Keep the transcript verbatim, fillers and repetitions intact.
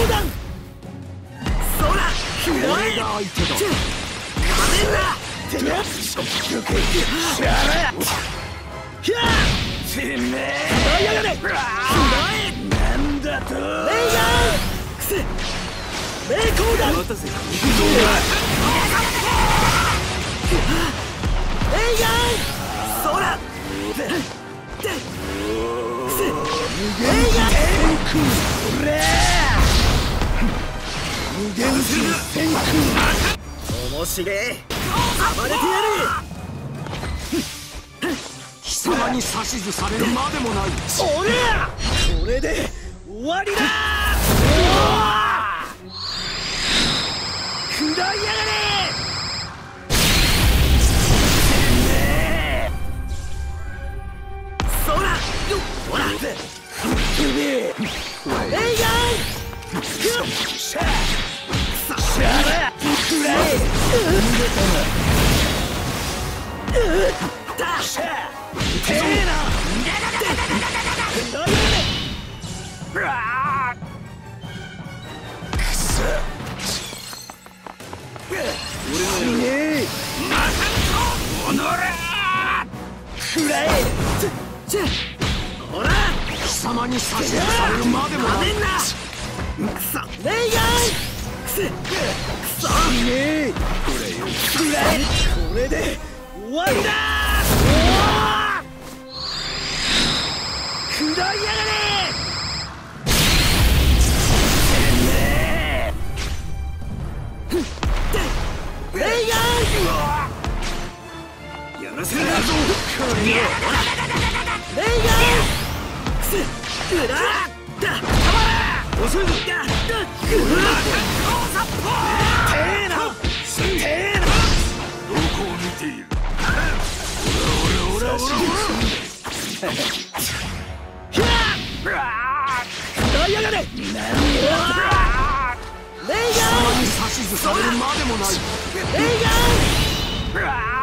弾。そらくらえ。 俺が相手だ。 やめんな。てめえしゃらひゃてめえくらいやがれ。くらえなんだと。レイガンくせ霊光弾。待たせレイガンそらでで無限天空れ無限天空面白え暴れてやる。 貴様に指図されるまでもない。 おりゃこれで終わりだ。食らいやがれ。そらよっほらレイガンよっしゃさしゃらくらえだしゃてえなくらえくそ俺のねまたとおのれくらえちゃほら貴様に指図されるまでもない。 くそレイガンくせくそねえくらえこれで終わりだ。くらいやがれ。レイガンやらせるぞこれよ。レイガンくせうらだ遅いぞ。だだくらてえなてえなどこを見ている。おらおらおらおらひゃくらいやがれ。レイガン貴様に指図されるまでもない。 レイガン